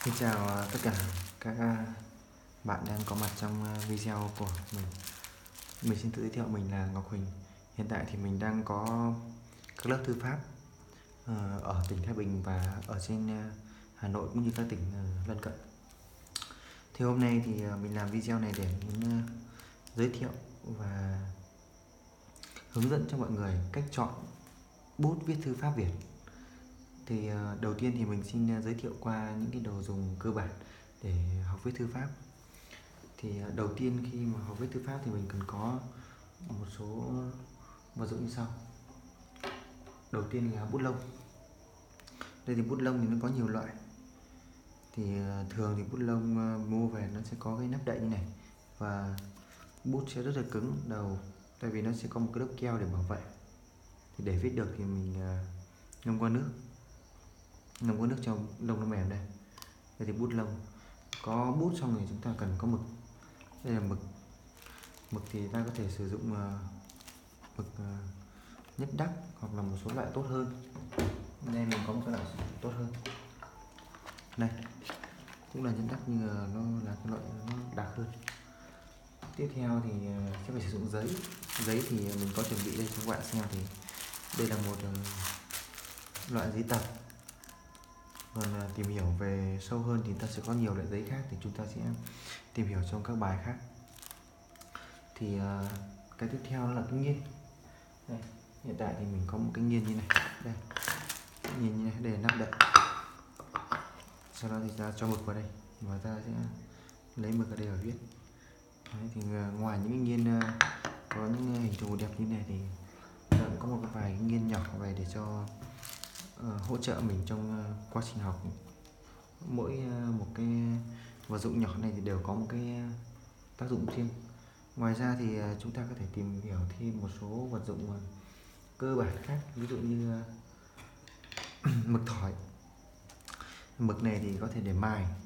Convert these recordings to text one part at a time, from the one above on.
Xin chào tất cả các bạn đang có mặt trong video của mình. Mình xin tự giới thiệu mình là Ngọc Huỳnh. Hiện tại thì mình đang có các lớp thư pháp ở tỉnh Thái Bình và ở trên Hà Nội cũng như các tỉnh lân cận. Thì hôm nay thì mình làm video này để muốn giới thiệu và hướng dẫn cho mọi người cách chọn bút viết thư pháp Việt. Thì đầu tiên thì mình xin giới thiệu qua những cái đồ dùng cơ bản để học viết thư pháp. Thì đầu tiên khi mà học viết thư pháp thì mình cần có một số vật dụng như sau. Đầu tiên là bút lông. Đây thì bút lông thì nó có nhiều loại. Thì thường thì bút lông mua về nó sẽ có cái nắp đậy như này và bút sẽ rất là cứng đầu, tại vì nó sẽ có một cái lớp keo để bảo vệ. Thì để viết được thì mình ngâm qua nước cho lông nó mềm đây. Đây thì bút lông. Có bút xong thì chúng ta cần có mực. Đây là mực. Mực thì ta có thể sử dụng mực nhất đắc hoặc là một số loại tốt hơn. Đây mình có một cái loại tốt hơn. Đây cũng là nhất đắc nhưng mà nó là cái loại nó đặc hơn. Tiếp theo thì sẽ phải sử dụng giấy. Giấy thì mình có chuẩn bị đây cho các bạn xem. Thì đây là một loại giấy tập. Còn tìm hiểu về sâu hơn thì ta sẽ có nhiều loại giấy khác, thì chúng ta sẽ tìm hiểu trong các bài khác. Thì cái tiếp theo là cái nghiên. Đây, hiện tại thì mình có một cái nghiên như này. Đây, nghiên như này, đây là nắp đậy. Sau đó thì ta cho mực vào đây và ta sẽ lấy mực ở đây và viết. Đấy, thì ngoài những nghiên có những hình thù đẹp như này thì ta cũng có một vài nghiên nhỏ về để cho hỗ trợ mình trong quá trình học. Mỗi một cái vật dụng nhỏ này thì đều có một cái tác dụng riêng. Ngoài ra thì chúng ta có thể tìm hiểu thêm một số vật dụng cơ bản khác, ví dụ như mực thỏi. Mực này thì có thể để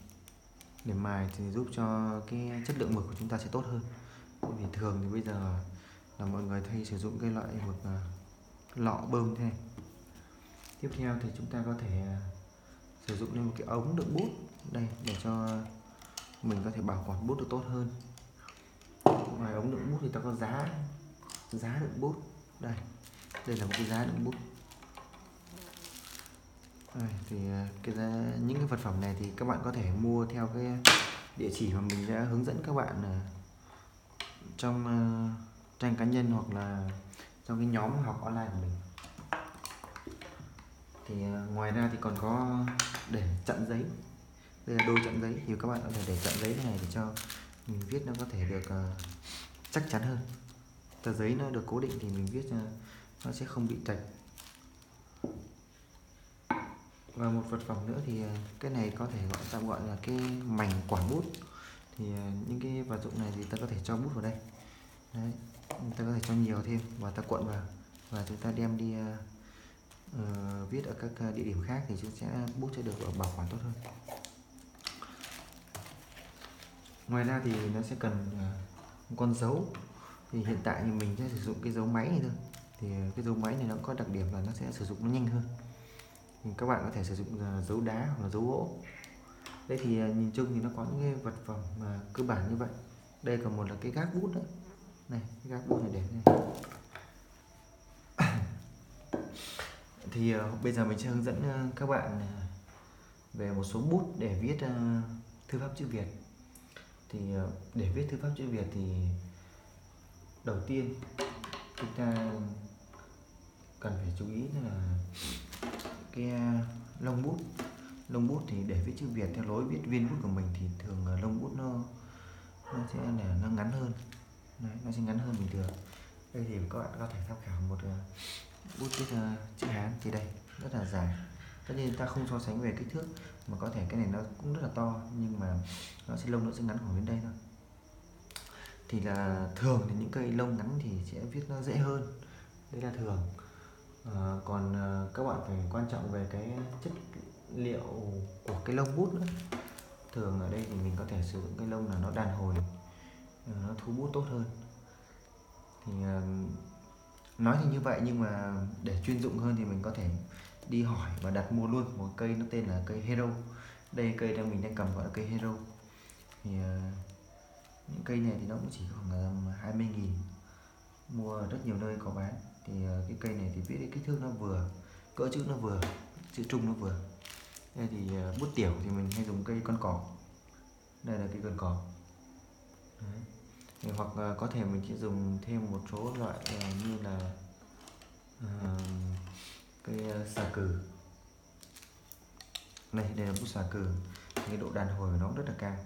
mài thì giúp cho cái chất lượng mực của chúng ta sẽ tốt hơn. Vì thường thì bây giờ là mọi người hay sử dụng cái loại mực lọ bơm thế này. Tiếp theo thì chúng ta có thể sử dụng lên một cái ống đựng bút đây để cho mình có thể bảo quản bút được tốt hơn. Ngoài ống đựng bút thì ta có giá đựng bút. Đây là một cái giá đựng bút. Đây, thì những cái vật phẩm này thì các bạn có thể mua theo cái địa chỉ mà mình đã hướng dẫn các bạn trong trang cá nhân hoặc là trong cái nhóm học online của mình. Thì ngoài ra thì còn có để chặn giấy. Đây là đôi chặn giấy, thì các bạn có thể để chặn giấy này để cho mình viết nó có thể được chắc chắn hơn. Tờ giấy nó được cố định thì mình viết nó sẽ không bị trật. Và một vật phẩm nữa thì cái này có thể tạm gọi là cái mảnh quản bút. Thì những cái vật dụng này thì ta có thể cho bút vào đây. Đấy, ta có thể cho nhiều thêm và ta cuộn vào và chúng ta đem đi viết ở các địa điểm khác thì bút sẽ được bảo quản tốt hơn. Ngoài ra thì nó sẽ cần một con dấu. Thì hiện tại thì mình sẽ sử dụng cái dấu máy này thôi. Thì cái dấu máy này nó có đặc điểm là nó sẽ sử dụng nó nhanh hơn. Thì các bạn có thể sử dụng dấu đá hoặc là dấu gỗ. Đây thì nhìn chung thì nó có những cái vật phẩm cơ bản như vậy. Đây còn một là cái gác bút nữa. Này, cái gác bút này để này. Thì bây giờ mình sẽ hướng dẫn các bạn về một số bút để viết thư pháp chữ Việt. Thì để viết thư pháp chữ Việt thì đầu tiên chúng ta cần phải chú ý là cái lông bút. Lông bút thì để viết chữ Việt theo lối viết viên bút của mình thì thường lông bút nó sẽ là nó ngắn hơn. Đấy, nó sẽ ngắn hơn bình thường. Đây thì các bạn có thể tham khảo một bút viết chữ Hán thì đây rất là dài. Tất nhiên ta không so sánh về kích thước, mà có thể cái này nó cũng rất là to nhưng mà lông nó sẽ ngắn khoảng đến đây thôi. Thì là thường thì những cây lông ngắn thì sẽ viết nó dễ hơn, đấy là thường. Còn các bạn phải quan trọng về cái chất liệu của cái lông bút nữa. Thường ở đây thì mình có thể sử dụng cái lông là nó đàn hồi, nó thu bút tốt hơn. Thì nói thì như vậy nhưng mà để chuyên dụng hơn thì mình có thể đi hỏi và đặt mua luôn một cây nó tên là cây Hero. Đây cây đang mình đang cầm gọi là cây Hero. Thì những cây này thì nó cũng chỉ khoảng 20.000, mua ở rất nhiều nơi có bán. Thì cái cây này thì viết cái kích thước nó vừa, cỡ chữ nó vừa, chữ trung nó vừa. Đây thì bút tiểu thì mình hay dùng cây con cỏ. Đây là cây con cỏ. Đấy. Thì hoặc có thể mình sẽ dùng thêm một số loại như là cây xà cừ. Đây là bút xà cừ, cái độ đàn hồi của nó rất là cao.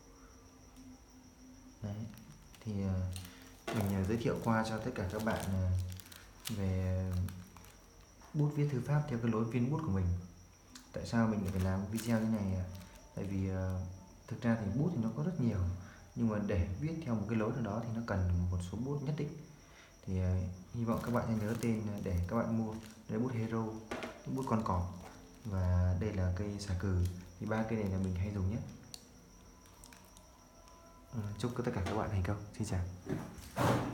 Đấy. Thì mình giới thiệu qua cho tất cả các bạn về bút viết thư pháp theo cái lối viên bút của mình. Tại sao mình lại phải làm video như này? Tại vì thực ra thì bút thì nó có rất nhiều, nhưng mà để viết theo một cái lối nào đó thì nó cần một số bút nhất định. Thì hy vọng các bạn sẽ nhớ tên để các bạn mua. Đây là bút Hero, bút con cỏ, và đây là cây xà cừ. Thì ba cây này là mình hay dùng nhất. Chúc tất cả các bạn thành công. Xin chào.